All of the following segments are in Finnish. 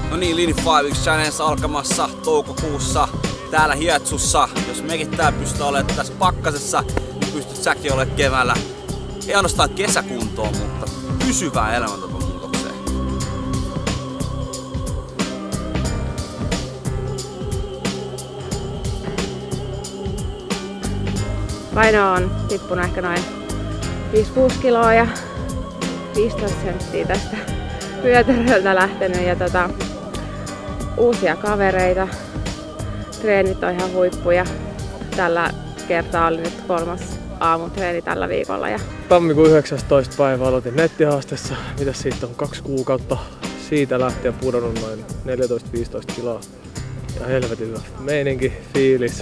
No niin, Lean 5 Challenge alkamassa toukokuussa täällä Hietsussa. Jos mekin tää pystyy olemaan tässä pakkasessa, niin pystyt säkin olemaan keväällä. Ei ainoastaan kesäkuntoon, mutta pysyvää elämäntapamuutokseen. Paino on tippunut ehkä noin 5-6 kiloa ja 15 senttiä tästä vyötäröltä lähtenyt ja uusia kavereita. Treenit on ihan huippuja. Tällä kertaa oli nyt 3. aamutreeni tällä viikolla. Tammikuun 19. päivä aloitin nettihaastessa. Mitäs siitä on 2 kuukautta? Siitä lähtien pudonnut noin 14-15 kiloa. Ja helvetin hyvä meininki, fiilis.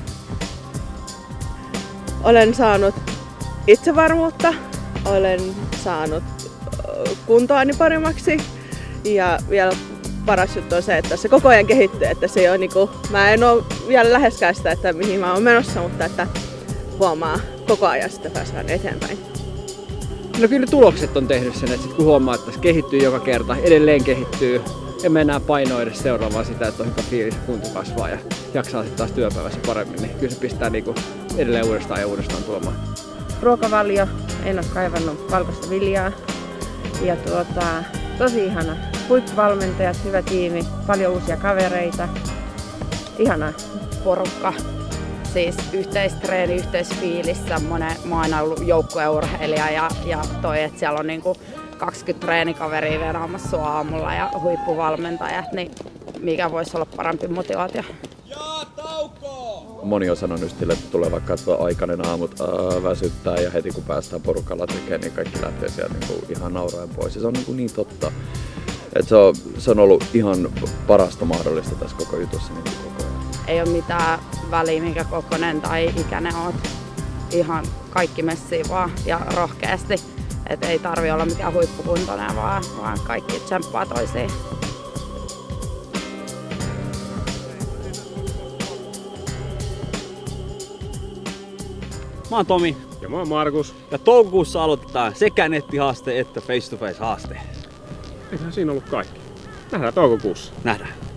Olen saanut itsevarmuutta, olen saanut kuntoani paremmaksi ja vielä paras juttu on se, että se koko ajan kehittyy, että se ei ole niinku, mä en ole vielä läheskään sitä, että mihin mä oon menossa, mutta että huomaa koko ajan sitä päästään eteenpäin. No kyllä tulokset on tehnyt sen, että sit kun huomaa, että se kehittyy joka kerta, edelleen kehittyy, emme enää painoa edes seuraavaa sitä, että on hyvä fiilis ja kunto kasvaa ja jaksaa sitten taas työpäivässä paremmin, niin kyllä se pistää niinku edelleen uudestaan ja uudestaan tulemaan. Ruokavalio, en ole kaivannut valkoista viljaa ja tosi ihana. Huippuvalmentajat, hyvä tiimi, paljon uusia kavereita, ihana porukka. Siis yhteistreeni, yhteisfiilis, semmonen, mä oon aina ollut joukkueurheilija ja että siellä on niinku 20 treenikaveria venaamassa sua aamulla ja huippuvalmentajat, niin mikä voisi olla parempi motivaatio. Moni on sanonut sille, että tulee vaikka aikainen aamut väsyttää ja heti kun päästään porukalla tekemään, niin kaikki lähtee sieltä niin ihan nauraen pois. Ja se on niin totta. Et se on ollut ihan parasta mahdollista tässä koko jutussa niin koko ajan. Ei ole mitään väliä, minkä kokoinen tai ikäinen oot. Ihan kaikki messiin vaan ja rohkeasti. Et ei tarvi olla mikään huippukuntoinen, vaan kaikki tsemppaa toisiin. Mä oon Tomi. Ja mä oon Markus. Ja toukokuussa aloitetaan sekä nettihaaste että face-to-face haaste. Eihän siinä ollut kaikki. Nähdään toukokuussa. Nähdään.